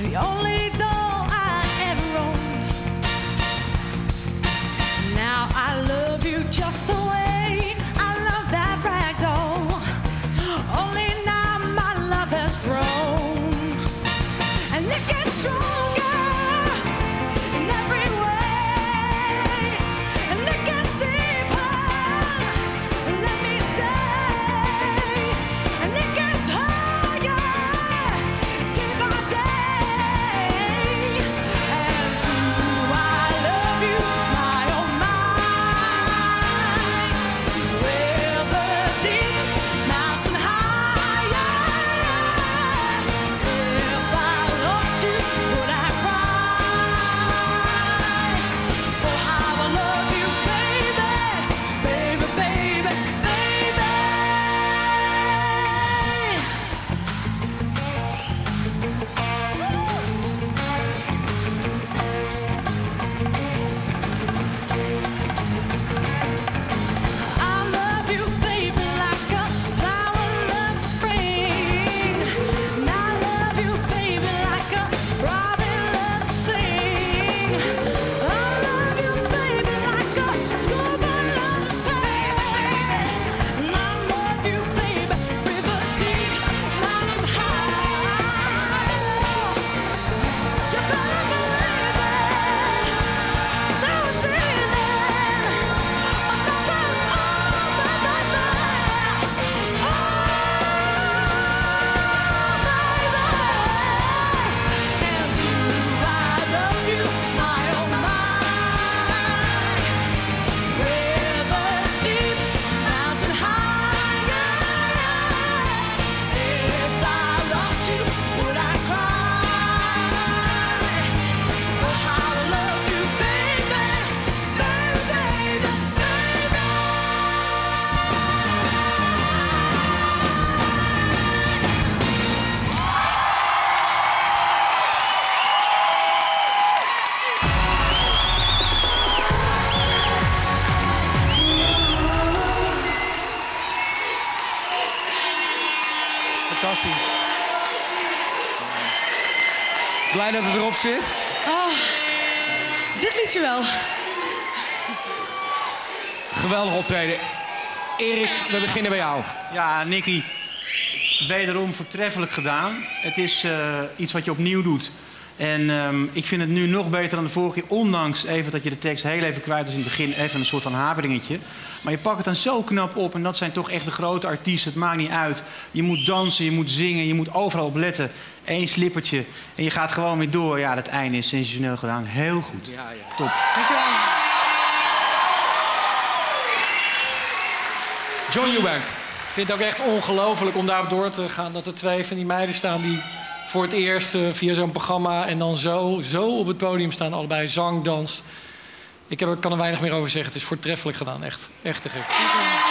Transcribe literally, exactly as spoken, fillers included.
the only doll I ever owned. Now I love you just the way I love that rag doll. Only now my love has grown, and it gets stronger in every way, and it gets deeper. Let me stay, and it gets higher day by day. And do I love you, my oh my? River deep, mountain higher. If I lost you, would I cry? Oh, how I love you, baby, baby, baby, baby. I love you, baby, like a flower loves spring. And I love you, baby, like a robin loves to sing. I love you, baby, like a schoolboy loves pain. And I love you, baby, river deep, mountain high. You better believe it. There was feeling about that, oh, baby, oh, baby. And do I love you, my oh my? River deep, mountain higher. If I lost you, would I cry? Oh, how I love you, baby, baby, baby, baby. Fantastisch. Blij dat het erop zit. Oh, dit liedje wel. Geweldig optreden. Erik, we beginnen bij jou. Ja, Nicky, wederom voortreffelijk gedaan. Het is uh, iets wat je opnieuw doet. En um, ik vind het nu nog beter dan de vorige keer. Ondanks even dat je de tekst heel even kwijt was in het begin. Even een soort van haperingetje. Maar je pakt het dan zo knap op. En dat zijn toch echt de grote artiesten. Het maakt niet uit. Je moet dansen, je moet zingen, je moet overal op letten. Eén slippertje. En je gaat gewoon weer door. Ja, dat einde is sensationeel gedaan. Heel goed. Ja, ja. Top. Dankjewel. John Eubank. Ik vind het ook echt ongelooflijk om daarop door te gaan. Dat er twee van die meiden staan die voor het eerst uh, via zo'n programma... en dan zo, zo op het podium staan. Allebei zang, dans. Ik heb, er kan er weinig meer over zeggen. Het is voortreffelijk gedaan. Echt, echt te gek.